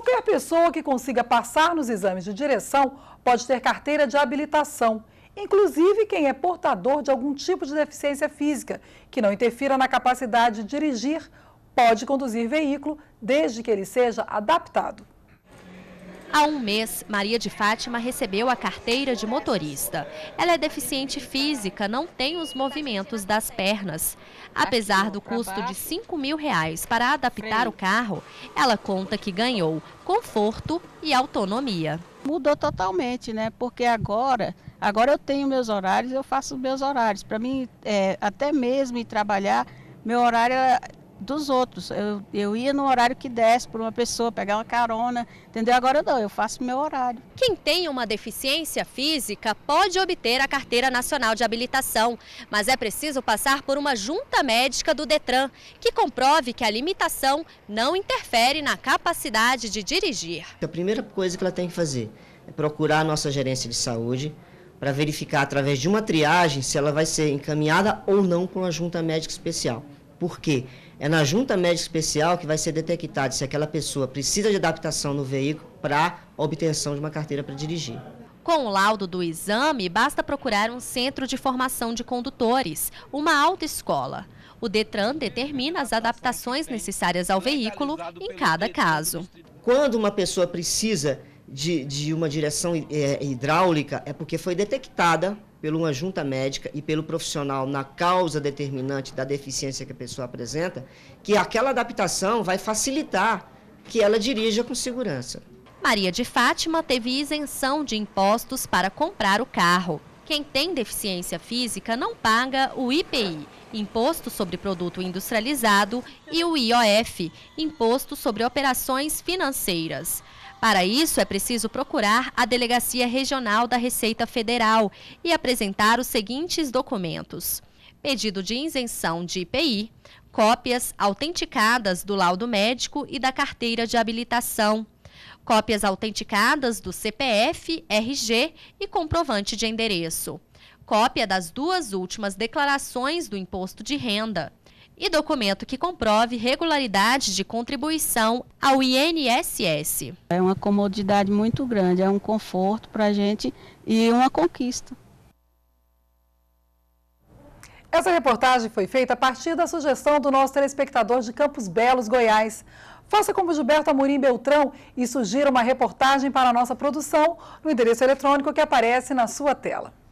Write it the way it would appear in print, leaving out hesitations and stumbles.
Qualquer pessoa que consiga passar nos exames de direção pode ter carteira de habilitação, inclusive quem é portador de algum tipo de deficiência física, que não interfira na capacidade de dirigir, pode conduzir veículo desde que ele seja adaptado. Há um mês, Maria de Fátima recebeu a carteira de motorista. Ela é deficiente física, não tem os movimentos das pernas. Apesar do custo de R$5.000 para adaptar o carro, ela conta que ganhou conforto e autonomia. Mudou totalmente, né? Porque agora eu tenho meus horários, eu faço meus horários. Para mim, até mesmo ir trabalhar, meu horário é dos outros. Eu ia no horário que desse por uma pessoa, pegar uma carona, entendeu? Agora não, eu faço meu horário. Quem tem uma deficiência física pode obter a Carteira Nacional de Habilitação, mas é preciso passar por uma junta médica do Detran, que comprove que a limitação não interfere na capacidade de dirigir. A primeira coisa que ela tem que fazer é procurar a nossa gerência de saúde para verificar através de uma triagem se ela vai ser encaminhada ou não para uma junta médica especial. Por quê? É na junta médica especial que vai ser detectado se aquela pessoa precisa de adaptação no veículo para a obtenção de uma carteira para dirigir. Com o laudo do exame, basta procurar um centro de formação de condutores, uma autoescola. O Detran determina as adaptações necessárias ao veículo em cada caso. Quando uma pessoa precisa de uma direção hidráulica, é porque foi detectada por uma junta médica e pelo profissional na causa determinante da deficiência que a pessoa apresenta, que aquela adaptação vai facilitar que ela dirija com segurança. Maria de Fátima teve isenção de impostos para comprar o carro. Quem tem deficiência física não paga o IPI, Imposto sobre Produto Industrializado, e o IOF, Imposto sobre Operações Financeiras. Para isso, é preciso procurar a Delegacia Regional da Receita Federal e apresentar os seguintes documentos: pedido de isenção de IPI, cópias autenticadas do laudo médico e da carteira de habilitação, cópias autenticadas do CPF, RG e comprovante de endereço, cópia das 2 últimas declarações do imposto de renda e documento que comprove regularidade de contribuição ao INSS. É uma comodidade muito grande, é um conforto para a gente e uma conquista. Essa reportagem foi feita a partir da sugestão do nosso telespectador de Campos Belos, Goiás. Faça como Gilberto Amorim Beltrão e sugira uma reportagem para a nossa produção no endereço eletrônico que aparece na sua tela.